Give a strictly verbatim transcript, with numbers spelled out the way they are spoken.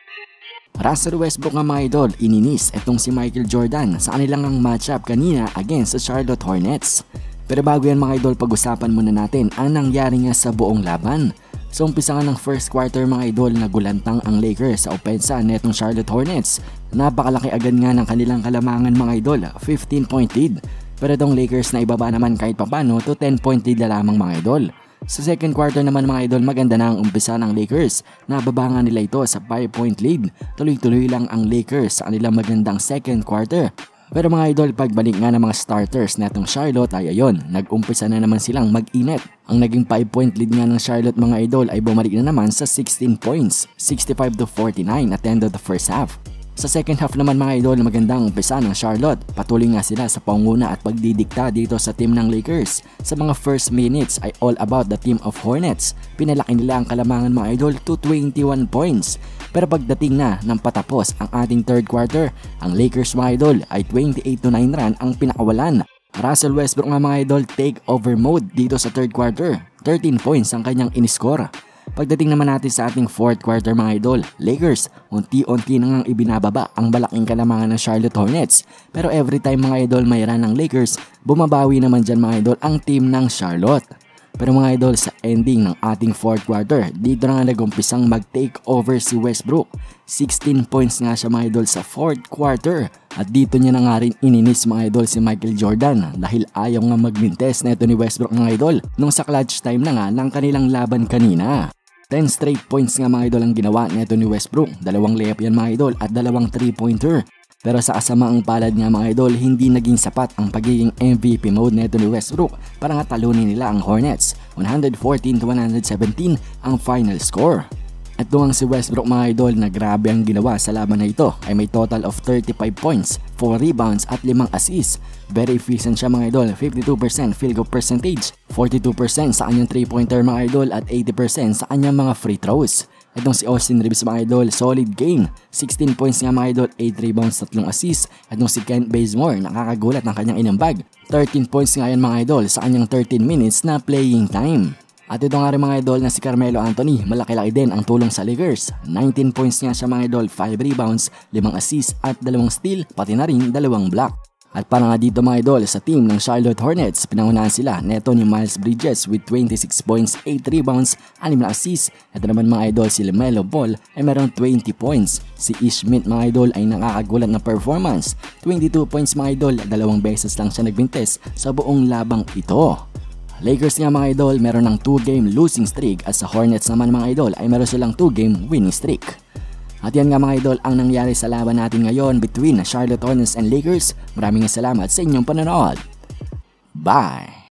Russell Westbrook nga mga idol, ininis itong si Michael Jordan sa kanilang ang matchup kanina against sa Charlotte Hornets. Pero bago yan mga idol, pag-usapan muna natin ang nangyari nga sa buong laban. Sa umpisa nga ng first quarter mga idol, nagulantang ang Lakers sa opensa netong Charlotte Hornets. Napakalaki agad nga ng kanilang kalamangan mga idol, fifteen point lead. Pero itong Lakers na ibaba naman kahit papano to ten point lead na lamang mga idol. Sa second quarter naman mga idol, maganda na ang umpisa ng Lakers. Nababa nga nila ito sa five point lead. Tuloy-tuloy lang ang Lakers sa kanilang magandang second quarter. Pero mga idol, pagbalik nga ng mga starters netong Charlotte ay ayon, nag-umpisa na naman silang mag-init. Ang naging five point lead nga ng Charlotte mga idol ay bumalik na naman sa sixteen points, sixty-five to forty-nine at the end of the first half. Sa second half naman mga idol, magandang umpisa ng Charlotte. Patuloy nga sila sa panguna at pagdidikta dito sa team ng Lakers. Sa mga first minutes ay all about the team of Hornets. Pinalaki nila ang kalamangan mga idol to twenty-one points. Pero pagdating na ng patapos ang ating third quarter, ang Lakers mga idol ay twenty-eight to nine run ang pinakawalan. Russell Westbrook nga mga idol, take over mode dito sa third quarter. thirteen points ang kanyang in-score. Pagdating naman natin sa ating fourth quarter mga idol, Lakers unti-unti nang ibinababa ang malaking kalamangan ng Charlotte Hornets. Pero every time mga idol may run ng Lakers, bumabawi naman dyan mga idol ang team ng Charlotte. Pero mga idol, sa ending ng ating fourth quarter, dito na nga nag-umpisang mag-take over si Westbrook. sixteen points nga siya mga idol sa fourth quarter. At dito niya na nga rin ininis mga idol si Michael Jordan dahil ayaw nga magmintes na ito ni Westbrook mga idol nung sa clutch time na nga ng kanilang laban kanina. ten straight points nga mga idol ang ginawa nito ni Westbrook. Dalawang layup yan mga idol at dalawang three pointer. Pero sa kasamaang palad nga mga idol, hindi naging sapat ang pagiging M V P mode nito ni Westbrook para nga talunin nila ang Hornets. one fourteen to one seventeen ang final score. At doon si Westbrook mga idol na grabe ang ginawa sa laban na ito ay may total of thirty-five points, four rebounds at limang assists. Very efficient siya mga idol, fifty-two percent field goal percentage, forty-two percent sa kanyang three pointer mga idol at eighty percent sa kanyang mga free throws. Itong si Austin Reeves mga idol, solid game, sixteen points nga mga idol, eight rebounds, tatlong assists. Itong si Kent Bazemore, nakakagulat ng kanyang inambag, thirteen points nga yan mga idol sa kanyang thirteen minutes na playing time. At ito nga rin mga idol na si Carmelo Anthony, malaki-laki din ang tulong sa Lakers. nineteen points nga siya mga idol, five rebounds, limang assists at dalawang steal, pati na rin dalawang block. At para nga dito mga idol sa team ng Charlotte Hornets, pinangunahan sila neto ni Miles Bridges with twenty-six points, eight rebounds, six na assists. Ito naman mga idol si LaMelo Ball ay meron twenty points. Si Ish Smith mga idol ay nakakagulat na performance, twenty-two points mga idol, dalawang beses lang siya nagbintes sa buong labang ito. Lakers nga mga idol meron ng two game losing streak at sa Hornets naman mga idol ay meron silang two game winning streak. At yan nga mga idol ang nangyari sa laban natin ngayon between Charlotte Hornets and Lakers. Maraming salamat sa inyong panonood. Bye!